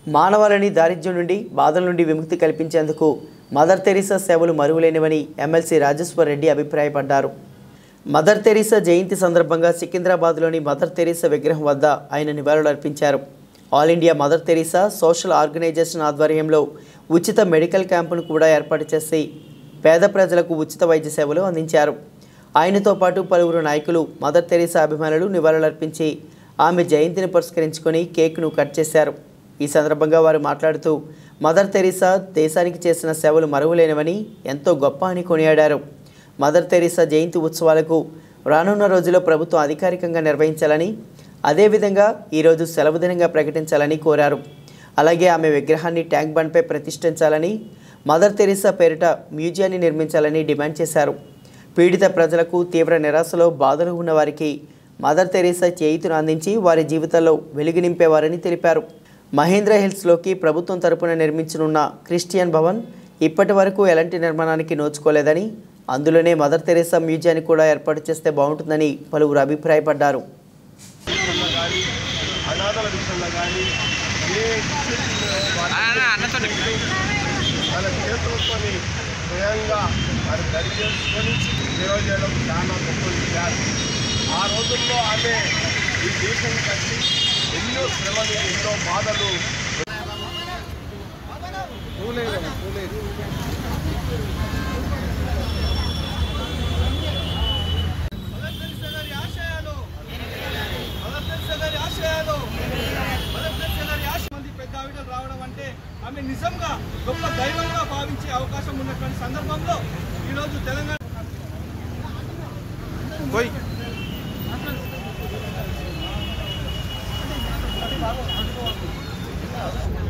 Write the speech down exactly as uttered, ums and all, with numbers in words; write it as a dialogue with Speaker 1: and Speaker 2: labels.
Speaker 1: మానవాళిని దారిద్ర్యం నుండి బాధల నుండి విముక్తి కల్పించేందుకు మదర్ తెరీసా సేవలు మరువలేనివని ఎమ్మెల్సీ రాజేశ్వర్ రెడ్డి అభిప్రాయపడ్డారు. మదర్ తెరీసా జయంతి సందర్భంగా సికింద్రాబాద్లోని మదర్ తెరీసా విగ్రహం వద్ద ఆయన నివాళులర్పించారు. All India Mother Teresa social organization ఆధ్వర్యంలో ఉచిత మెడికల్ క్యాంపును కూడా ఏర్పాటు చేసి పేద ప్రజలకు ఉచిత వైద్య సేవలు అందించారు. ఆయనతో పాటు పలువురు నాయకులు మదర్ తెరీసా అభిమానులు నివాళులర్పించి ఆమె జయంతిని పురస్కరించుకొని కేక్ను కట్ చేశారు. ఈ సందర్భంగా వారు మాట్లాడుతూ మదర్ తెరీసా దేశానికి చేసిన సేవలు మరువలేనివని ఎంతో గొప్ప అని కొనియాడారు. మదర్ తెరీసా జయంతి ఉత్సవాలకు రానున్న రోజుల్లో ప్రభుత్వం అధికారికంగా నిర్వహించాలని, అదేవిధంగా ఈరోజు సెలవు దినంగా ప్రకటించాలని కోరారు. అలాగే ఆమె విగ్రహాన్ని ట్యాంక్ బండ్పై ప్రతిష్ఠించాలని, మదర్ తెరీసా పేరిట మ్యూజియాన్ని నిర్మించాలని డిమాండ్ చేశారు. పీడిత ప్రజలకు తీవ్ర నిరాశలో బాధలు ఉన్న వారికి మదర్ తెరీసా చేయుతను అందించి వారి జీవితాల్లో వెలుగు నింపేవారని తెలిపారు. మహేంద్ర హిల్స్లోకి ప్రభుత్వం తరపున నిర్మించనున్న క్రిస్టియన్ భవన్ ఇప్పటి వరకు ఎలాంటి నిర్మాణానికి నోచుకోలేదని, అందులోనే మదర్ తెరీసా మ్యూజియాన్ని కూడా ఏర్పాటు చేస్తే బాగుంటుందని పలువురు అభిప్రాయపడ్డారు.
Speaker 2: ఆ రోజుల్లో ఆమె ఈ దేశం కట్టి ఎన్నో శ్రమలు ఎన్నో బాధలు
Speaker 3: రావడం అంటే ఆమె నిజంగా గొప్ప దైవంగా భావించే అవకాశం ఉన్నటువంటి సందర్భంలో ఈరోజు తెలంగాణ
Speaker 2: Vamos, vamos.